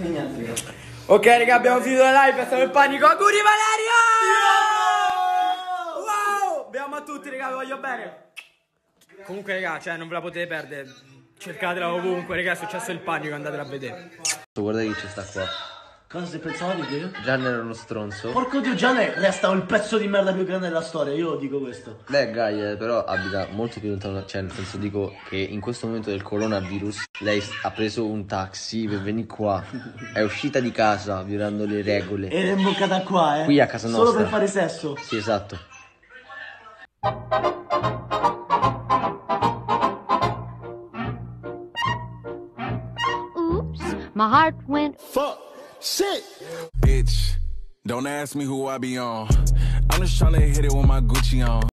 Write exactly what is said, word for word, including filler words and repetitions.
E niente, raga. Ok raga, abbiamo finito la live, è stato il panico. Auguri Valerio! Wow! Beviamo a tutti raga, vi voglio bene. Comunque raga, cioè non ve la potete perdere. Cercatela ovunque raga, è successo il panico, andatela a vedere. Guarda chi ci sta qua. Cosa si pensava di che? Gian era uno stronzo. Porco dio, Gianne resta il pezzo di merda più grande della storia, io dico questo. Beh, Gaia, però abita molto più lontano, cioè nel senso dico che in questo momento del coronavirus lei ha preso un taxi per venire qua, è uscita di casa violando le regole. Ed è imboccata qua, eh. Qui a casa nostra. Solo per fare sesso. Sì, esatto. Oops, my heart went Fuck, shit. Bitch, don't ask me who I be on. I'm just tryna hit it with my Gucci on.